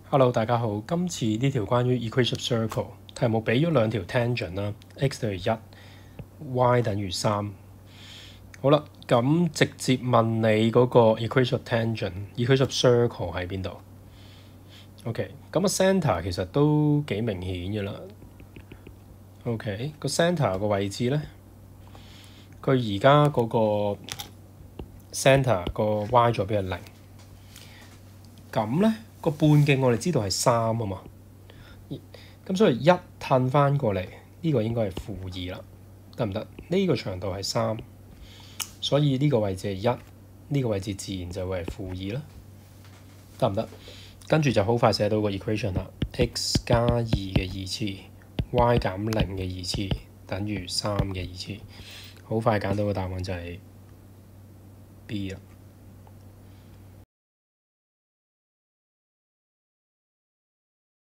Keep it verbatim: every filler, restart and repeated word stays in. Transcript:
Hello，大家好。今次呢條關於 equation circle 題目俾咗兩條 tangent 啦 ，x 等於一 ，y 等於三。好啦，咁直接問你嗰個 equation tangent、equation circle 喺邊度 ？OK，咁個 centre 其實都幾明顯嘅啦。OK，個 centre 個位置咧，佢而家嗰個 centre 個 y 座標係零，咁咧。個半徑我哋知道係三啊嘛，咁所以一褪翻過嚟，呢個應該係負二啦，得唔得？呢個長度係三，所以呢個位置係一，呢個位置自然就會係負二啦，得唔得？跟住就好快寫到個 equation 啦 ，x 加二嘅二次 ，y 減零嘅二次等於三嘅二次，好快揀到個答案就係 B 啦。